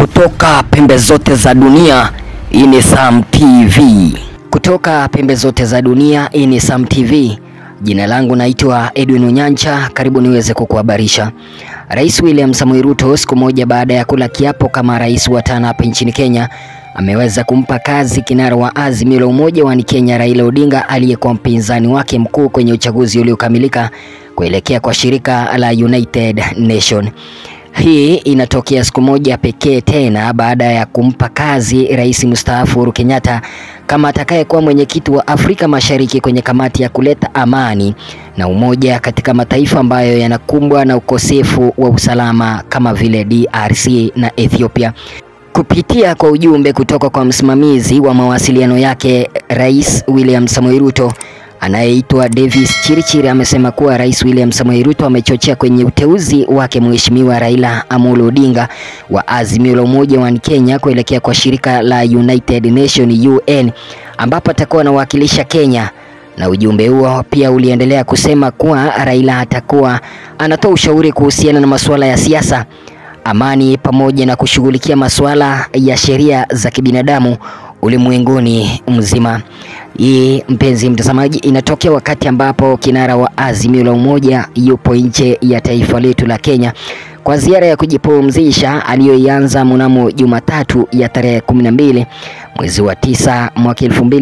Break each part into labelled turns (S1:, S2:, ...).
S1: Kutoka pembe zote za dunia, hii ni Sam TV. Kutoka pembe zote za dunia, hii ni Sam TV. Jina langu naitwa Edwin Onyancha, karibu niweze kukuhabarisha. Rais William Samoei Ruto siku moja baada ya kula kiapo kama rais wa tano hapa nchini Kenya, ameweza kumpa kazi kinara wa Azimio la Umoja wa Kenya Raila Odinga, aliyekuwa mpinzani wake mkuu kwenye uchaguzi uliokamilika kuelekea kwa shirika la United Nation. Hii inatokea siku moja pekee tena baada ya kumpa kazi rais mstaafu Uhuru Kenyatta kama atakayekuwa mwenyekiti wa Afrika Mashariki kwenye kamati ya kuleta amani na umoja katika mataifa ambayo yanakumbwa na ukosefu wa usalama kama vile DRC na Ethiopia. Kupitia kwa ujumbe kutoka kwa msimamizi wa mawasiliano yake, Rais William Samoei Ruto anayeitwa Davis Chirichiri amesema kuwa Rais William Samoei Ruto amechochea kwenye uteuzi wake Mheshimiwa Raila Amolo Odinga wa Azimio la Umoja wa Kenya kuelekea kwa shirika la United Nation UN, ambapo atakuwa anawakilisha Kenya. Na ujumbe huo pia uliendelea kusema kuwa Raila atakuwa anatoa ushauri kuhusiana na masuala ya siasa, amani pamoja na kushughulikia masuala ya sheria za kibinadamu ulimwenguni mzima. Hii, mpenzi mtazamaji, inatokea wakati ambapo kinara wa Azimio la Umoja yupo nje ya taifa letu la Kenya kwa ziara ya kujipumzisha aliyoianza mnamo Jumatatu ya tarehe 12 mwezi wa 9 mwaka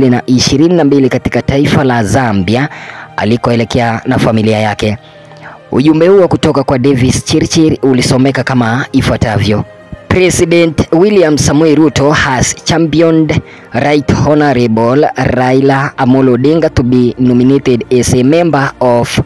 S1: 2022 katika taifa la Zambia alikoelekea na familia yake. Ujumbe huo kutoka kwa Davis Chirichiri ulisomeka kama ifuatavyo: President William Samoei Ruto has championed Right Honorable Raila Amolo Odinga to be nominated as a member of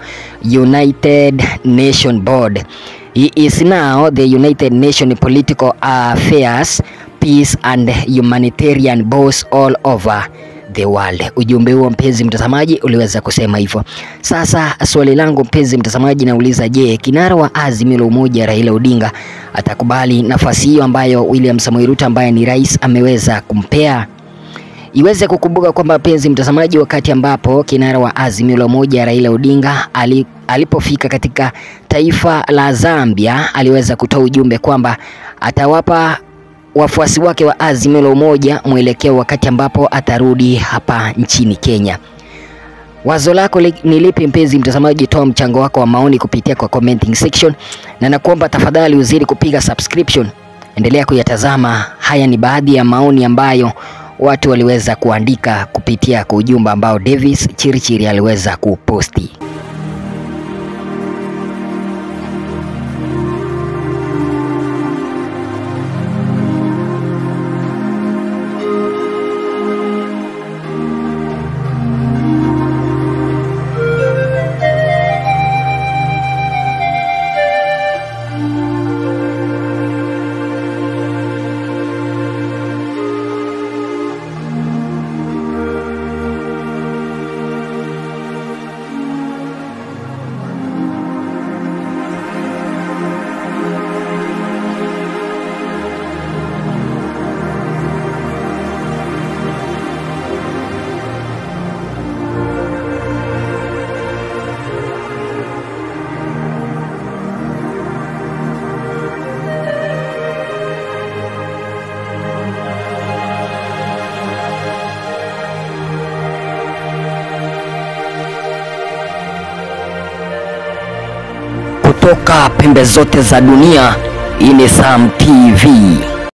S1: United Nation Board. He is now the United Nation Political Affairs, Peace and Humanitarian boss all over the world. Ujumbe huo, mpenzi mtazamaji, uliweza kusema hivyo. Sasa swali langu mpenzi mtazamaji nauliza, je, kinara wa Azimio la Umoja Raila Odinga atakubali nafasi hiyo ambayo William Samoei Ruto ambaye ni rais ameweza kumpea? Iweze kukumbuka kwamba mpenzi mtazamaji, wakati ambapo kinara wa Azimio la Umoja Raila Odinga alipofika katika taifa la Zambia, aliweza kutoa ujumbe kwamba atawapa wafuasi wake wa Azimio la Umoja mwelekeo wakati ambapo atarudi hapa nchini Kenya. Wazo lako ni lipi mpenzi mtazamaji? Toa mchango wako wa maoni kupitia kwa commenting section, na nakuomba tafadhali uzidi kupiga subscription. Endelea kuyatazama. Haya ni baadhi ya maoni ambayo watu waliweza kuandika kupitia kwa ujumbe ambao Davis Chirichiri aliweza kuposti. Kutoka pembe zote za dunia, hii ni Sam TV.